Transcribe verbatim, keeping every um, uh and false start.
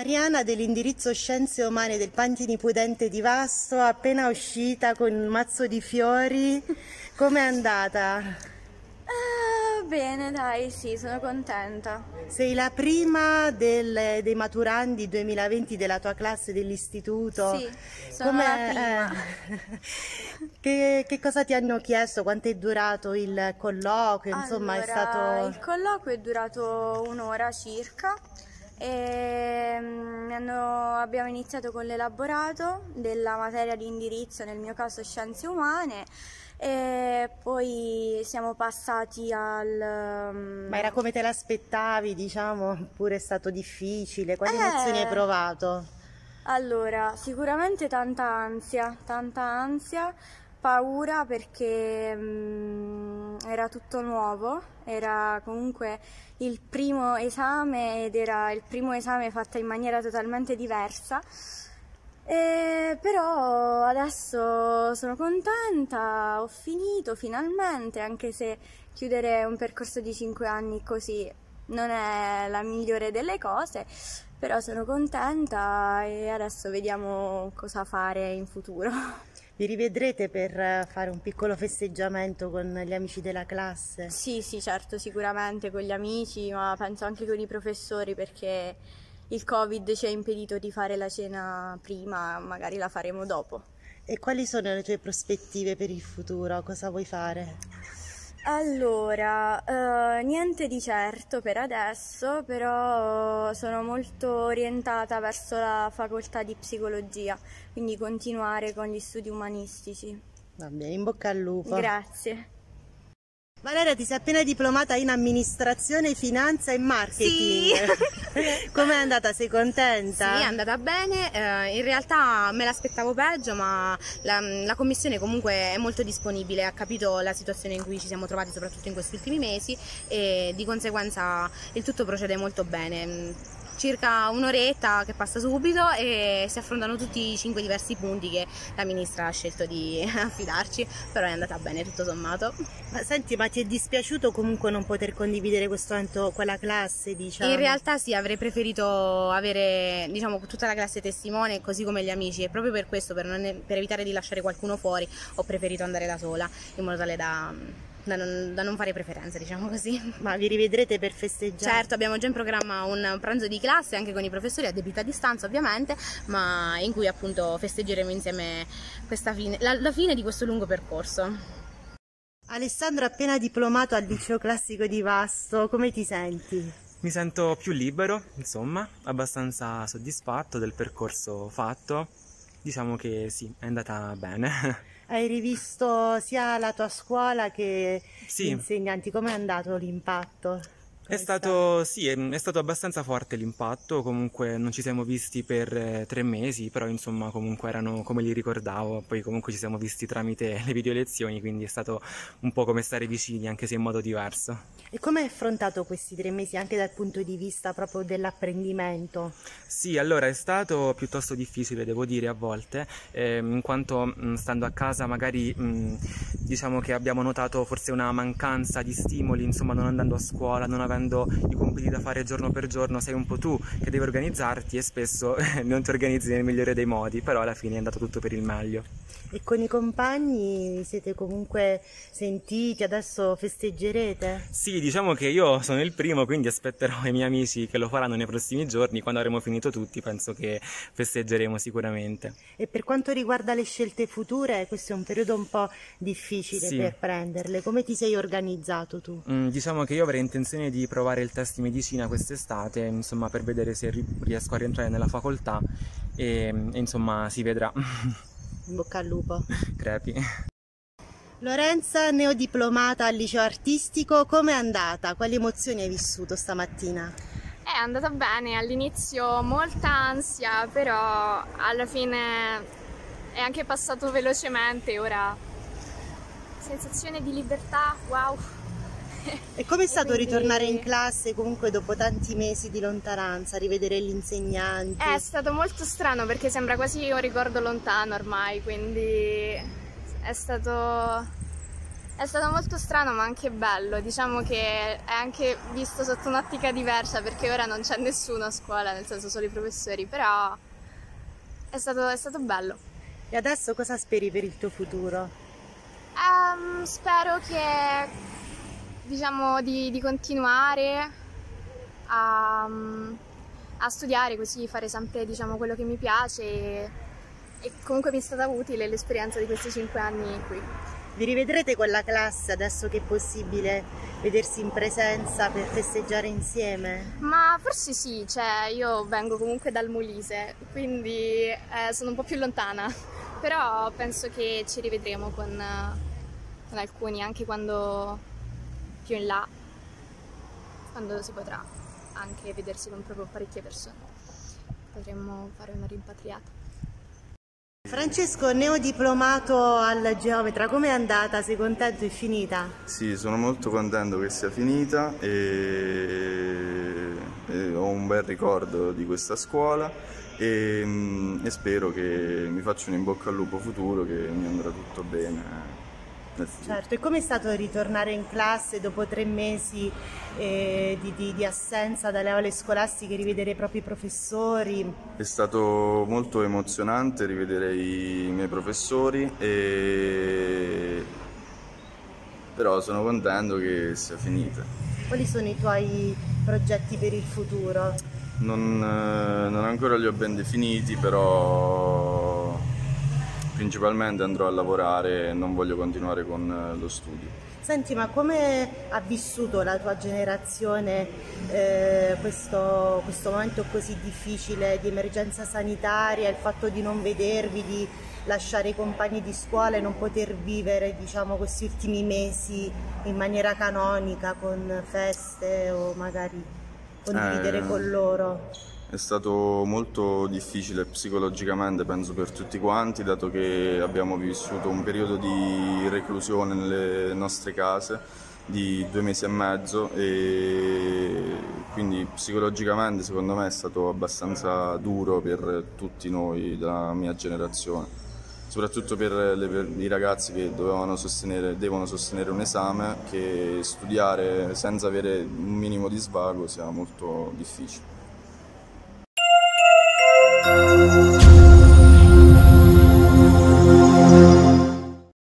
Mariana dell'indirizzo Scienze Umane del Pantini Pudente di Vasto, appena uscita con un mazzo di fiori. Com'è andata? Uh, bene, dai, sì, sono contenta. Sei la prima del, dei maturandi duemilaventi della tua classe dell'istituto. Sì, sono Com'è, la prima. Eh, che, che cosa ti hanno chiesto? Quanto è durato il colloquio? Insomma, allora, è stato... il colloquio è durato un'ora circa. E, um, hanno, abbiamo iniziato con l'elaborato della materia di indirizzo, nel mio caso Scienze Umane, e poi siamo passati al... Um... Ma era come te l'aspettavi, diciamo, oppure è stato difficile? Quali eh... emozioni hai provato? Allora, sicuramente tanta ansia, tanta ansia, paura perché um, era tutto nuovo, era comunque il primo esame ed era il primo esame fatto in maniera totalmente diversa. E però adesso sono contenta, ho finito finalmente, anche se chiudere un percorso di cinque anni così non è la migliore delle cose, però sono contenta e adesso vediamo cosa fare in futuro. Vi rivedrete per fare un piccolo festeggiamento con gli amici della classe? Sì, sì, certo, sicuramente con gli amici, ma penso anche con i professori, perché il Covid ci ha impedito di fare la cena prima, magari la faremo dopo. E quali sono le tue prospettive per il futuro? Cosa vuoi fare? Allora, eh, niente di certo per adesso, però sono molto orientata verso la facoltà di psicologia, quindi continuare con gli studi umanistici. Va bene, in bocca al lupo. Grazie. Valeria, ti sei appena diplomata in amministrazione, finanza e marketing. Sì. Com'è andata? Sei contenta? Sì, è andata bene. Eh, in realtà me l'aspettavo peggio, ma la, la commissione comunque è molto disponibile, ha capito la situazione in cui ci siamo trovati soprattutto in questi ultimi mesi e di conseguenza il tutto procede molto bene. Circa un'oretta che passa subito e si affrontano tutti i cinque diversi punti che la ministra ha scelto di affidarci, però è andata bene tutto sommato. Ma senti, ma ti è dispiaciuto comunque non poter condividere questo momento con la classe, diciamo? In realtà sì, avrei preferito avere, diciamo, tutta la classe testimone, così come gli amici, e proprio per questo, per, non, per evitare di lasciare qualcuno fuori, ho preferito andare da sola, in modo tale da... Da non, da non fare preferenze, diciamo così. Ma vi rivedrete per festeggiare? Certo, abbiamo già in programma un pranzo di classe anche con i professori, a debita distanza ovviamente, ma in cui appunto festeggeremo insieme questa fine, la, la fine di questo lungo percorso. Alessandro, appena diplomato al liceo classico di Vasto, come ti senti? Mi sento più libero, insomma, abbastanza soddisfatto del percorso fatto. Diciamo che sì, è andata bene. Hai rivisto sia la tua scuola che sì. gli insegnanti, com'è andato l'impatto? È stato, sì, è, è stato abbastanza forte l'impatto, comunque non ci siamo visti per eh, tre mesi, però insomma comunque erano come li ricordavo, poi comunque ci siamo visti tramite le video lezioni, quindi è stato un po' come stare vicini, anche se in modo diverso. E come hai affrontato questi tre mesi anche dal punto di vista proprio dell'apprendimento? Sì, allora è stato piuttosto difficile, devo dire, a volte, eh, in quanto mh, stando a casa magari mh, diciamo che abbiamo notato forse una mancanza di stimoli, insomma non andando a scuola, non avendo i compiti da fare giorno per giorno, sei un po' tu che devi organizzarti e spesso non ti organizzi nel migliore dei modi, però alla fine è andato tutto per il meglio. E con i compagni siete comunque sentiti, adesso festeggerete? Sì, diciamo che io sono il primo, quindi aspetterò i miei amici che lo faranno nei prossimi giorni, quando avremo finito tutti penso che festeggeremo sicuramente. E per quanto riguarda le scelte future, questo è un periodo un po' difficile sì. per prenderle, come ti sei organizzato tu? Mm, diciamo che io avrei intenzione di provare il test di medicina quest'estate, insomma per vedere se riesco a rientrare nella facoltà e, e insomma si vedrà. In bocca al lupo. Crepi. Lorenza, neodiplomata al liceo artistico, com'è andata? Quali emozioni hai vissuto stamattina? È andata bene, all'inizio molta ansia, però alla fine è anche passato velocemente, ora sensazione di libertà, wow! E com'è stato quindi... ritornare in classe comunque dopo tanti mesi di lontananza, rivedere gli insegnanti? È stato molto strano perché sembra quasi un ricordo lontano ormai, quindi è stato È stato molto strano ma anche bello, diciamo che è anche visto sotto un'ottica diversa perché ora non c'è nessuno a scuola, nel senso solo i professori, però è stato, è stato bello. E adesso cosa speri per il tuo futuro? Um, spero che, diciamo, di, di continuare a, a studiare, così fare sempre, diciamo, quello che mi piace e, e comunque mi è stata utile l'esperienza di questi cinque anni qui. Vi rivedrete con la classe adesso che è possibile vedersi in presenza per festeggiare insieme? Ma forse sì, cioè io vengo comunque dal Molise, quindi eh, sono un po' più lontana, però penso che ci rivedremo con, con alcuni, anche quando più in là, quando si potrà anche vedersi con proprio parecchie persone. Potremmo fare una rimpatriata. Francesco, neodiplomato al geometra, com'è andata? Sei contento? È finita? Sì, sono molto contento che sia finita e, e ho un bel ricordo di questa scuola e, e spero che mi faccia un in bocca al lupo futuro, che mi andrà tutto bene. Certo, e com'è stato ritornare in classe dopo tre mesi eh, di, di, di assenza dalle aule scolastiche, rivedere i propri professori? È stato molto emozionante rivedere i miei professori, e... però sono contento che sia finita. Quali sono i tuoi progetti per il futuro? Non, non ancora li ho ben definiti, però principalmente andrò a lavorare e non voglio continuare con lo studio. Senti, ma come ha vissuto la tua generazione eh, questo, questo momento così difficile di emergenza sanitaria, il fatto di non vedervi, di lasciare i compagni di scuola e non poter vivere, diciamo, questi ultimi mesi in maniera canonica, con feste o magari condividere eh... con loro? È stato molto difficile psicologicamente, penso, per tutti quanti, dato che abbiamo vissuto un periodo di reclusione nelle nostre case di due mesi e mezzo, e quindi psicologicamente secondo me è stato abbastanza duro per tutti noi della mia generazione, soprattutto per, le, per i ragazzi che dovevano sostenere, devono sostenere un esame, che studiare senza avere un minimo di svago sia molto difficile. Thank you.